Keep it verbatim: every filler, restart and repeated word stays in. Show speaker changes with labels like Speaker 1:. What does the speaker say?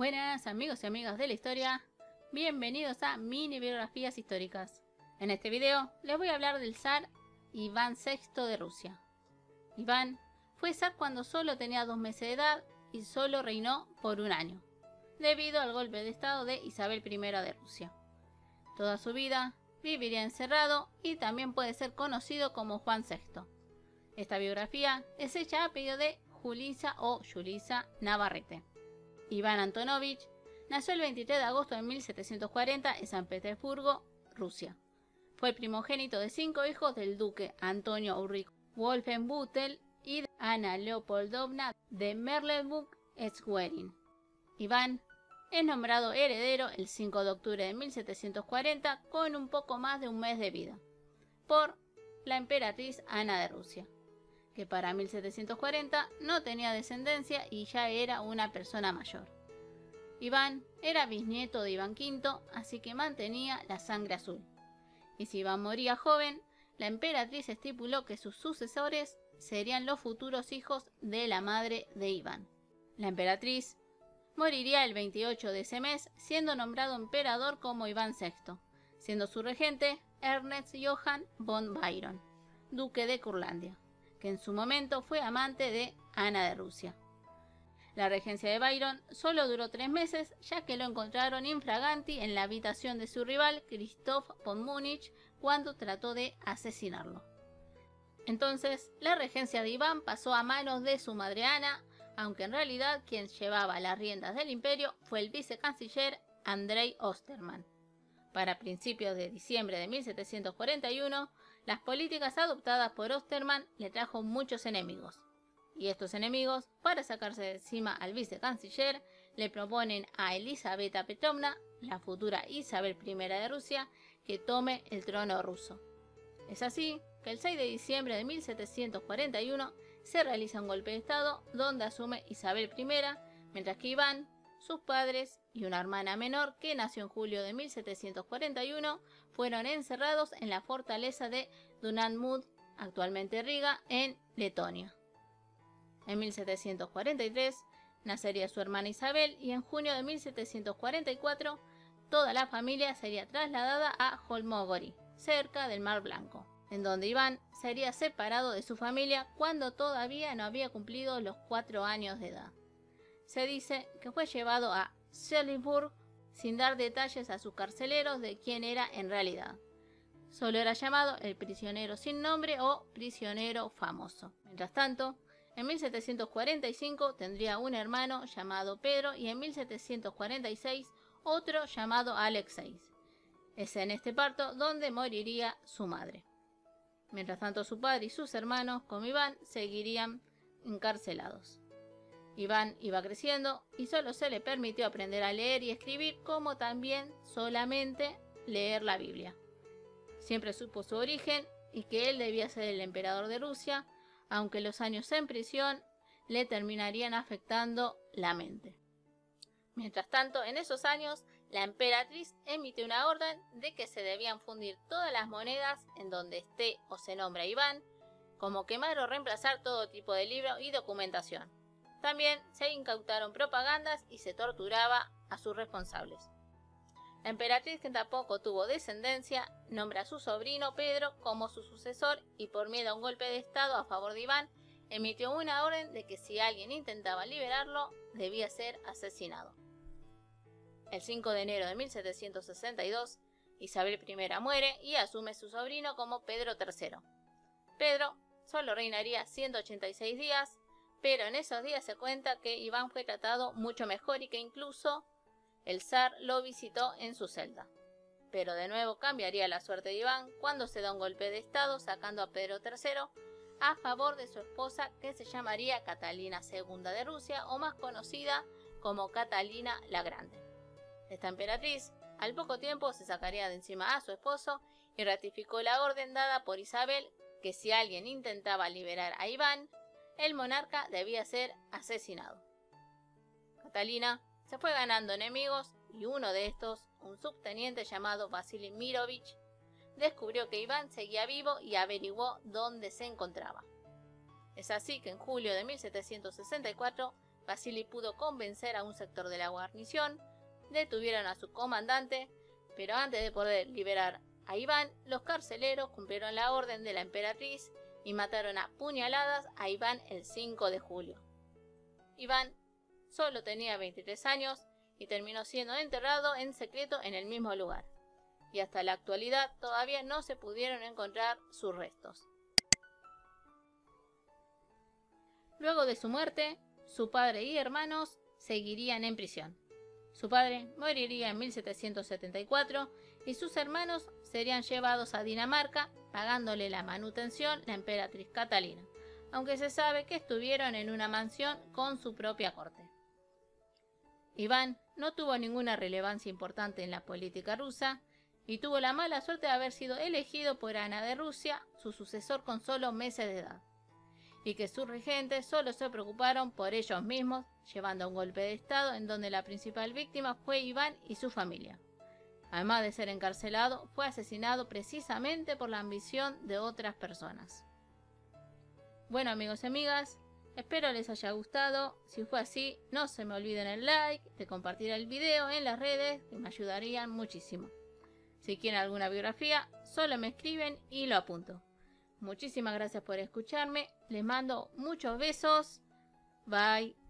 Speaker 1: Buenas amigos y amigas de la historia, bienvenidos a Mini Biografías Históricas. En este video les voy a hablar del zar Iván sexto de Rusia. Iván fue zar cuando solo tenía dos meses de edad y solo reinó por un año, debido al golpe de estado de Isabel primera de Rusia. Toda su vida viviría encerrado y también puede ser conocido como Juan sexto. Esta biografía es hecha a pedido de Julissa o Julissa Navarrete. Iván Antonovich nació el veintitrés de agosto de mil setecientos cuarenta en San Petersburgo, Rusia. Fue el primogénito de cinco hijos del duque Antonio Ulrich Wolfenbüttel y de Ana Leopoldovna de Mecklenburg-Schwerin. Iván es nombrado heredero el cinco de octubre de mil setecientos cuarenta con un poco más de un mes de vida, por la emperatriz Ana de Rusia, que para mil setecientos cuarenta no tenía descendencia y ya era una persona mayor. Iván era bisnieto de Iván quinto, así que mantenía la sangre azul. Y si Iván moría joven, la emperatriz estipuló que sus sucesores serían los futuros hijos de la madre de Iván. La emperatriz moriría el veintiocho de ese mes, siendo nombrado emperador como Iván sexto, siendo su regente Ernest Johann von Byron, duque de Curlandia, que en su momento fue amante de Ana de Rusia. La regencia de Byron solo duró tres meses, ya que lo encontraron infraganti en la habitación de su rival Christoph von Múnich cuando trató de asesinarlo. Entonces, la regencia de Iván pasó a manos de su madre Ana, aunque en realidad quien llevaba las riendas del imperio fue el vicecanciller Andrei Osterman. Para principios de diciembre de mil setecientos cuarenta y uno, las políticas adoptadas por Osterman le trajo muchos enemigos. Y estos enemigos, para sacarse de encima al vicecanciller, le proponen a Elizaveta Petrovna, la futura Isabel primera de Rusia, que tome el trono ruso. Es así que el seis de diciembre de mil setecientos cuarenta y uno se realiza un golpe de estado donde asume Isabel primera, mientras que Iván, sus padres y una hermana menor que nació en julio de mil setecientos cuarenta y uno fueron encerrados en la fortaleza de Dunajmud, actualmente Riga, en Letonia. En mil setecientos cuarenta y tres nacería su hermana Isabel y en junio de mil setecientos cuarenta y cuatro toda la familia sería trasladada a Holmogori, cerca del Mar Blanco, en donde Iván sería separado de su familia cuando todavía no había cumplido los cuatro años de edad. Se dice que fue llevado a Selinsburg sin dar detalles a sus carceleros de quién era en realidad. Solo era llamado el prisionero sin nombre o prisionero famoso. Mientras tanto, en mil setecientos cuarenta y cinco tendría un hermano llamado Pedro y en mil setecientos cuarenta y seis otro llamado Alexei. Es en este parto donde moriría su madre. Mientras tanto, su padre y sus hermanos, como Iván, seguirían encarcelados. Iván iba creciendo y solo se le permitió aprender a leer y escribir, como también solamente leer la Biblia. Siempre supo su origen y que él debía ser el emperador de Rusia, aunque los años en prisión le terminarían afectando la mente. Mientras tanto, en esos años, la emperatriz emitió una orden de que se debían fundir todas las monedas en donde esté o se nombra Iván, como quemar o reemplazar todo tipo de libro y documentación. También se incautaron propagandas y se torturaba a sus responsables. La emperatriz, que tampoco tuvo descendencia, nombra a su sobrino Pedro como su sucesor y por miedo a un golpe de estado a favor de Iván, emitió una orden de que si alguien intentaba liberarlo, debía ser asesinado. El cinco de enero de mil setecientos sesenta y dos, Isabel primera muere y asume su sobrino como Pedro tercero. Pedro solo reinaría ciento ochenta y seis días, pero en esos días se cuenta que Iván fue tratado mucho mejor y que incluso el zar lo visitó en su celda. Pero de nuevo cambiaría la suerte de Iván cuando se da un golpe de estado sacando a Pedro tercero a favor de su esposa, que se llamaría Catalina segunda de Rusia o más conocida como Catalina la Grande. Esta emperatriz al poco tiempo se sacaría de encima a su esposo y ratificó la orden dada por Isabel que si alguien intentaba liberar a Iván, el monarca debía ser asesinado. Catalina se fue ganando enemigos y uno de estos, un subteniente llamado Vasily Mirovich, descubrió que Iván seguía vivo y averiguó dónde se encontraba. Es así que en julio de mil setecientos sesenta y cuatro Vasily pudo convencer a un sector de la guarnición, detuvieron a su comandante, pero antes de poder liberar a Iván, los carceleros cumplieron la orden de la emperatriz y mataron a puñaladas a Iván el cinco de julio. Iván solo tenía veintitrés años y terminó siendo enterrado en secreto en el mismo lugar, y hasta la actualidad todavía no se pudieron encontrar sus restos. Luego de su muerte, su padre y hermanos seguirían en prisión. Su padre moriría en mil setecientos setenta y cuatro y sus hermanos serían llevados a Dinamarca, pagándole la manutención la emperatriz Catalina, aunque se sabe que estuvieron en una mansión con su propia corte. Iván no tuvo ninguna relevancia importante en la política rusa y tuvo la mala suerte de haber sido elegido por Ana de Rusia, su sucesor con solo meses de edad, y que sus regentes solo se preocuparon por ellos mismos, llevando a un golpe de estado en donde la principal víctima fue Iván y su familia. Además de ser encarcelado, fue asesinado precisamente por la ambición de otras personas. Bueno, amigos y amigas, espero les haya gustado. Si fue así, no se me olviden el like, de compartir el video en las redes, que me ayudarían muchísimo. Si quieren alguna biografía, solo me escriben y lo apunto. Muchísimas gracias por escucharme, les mando muchos besos, bye.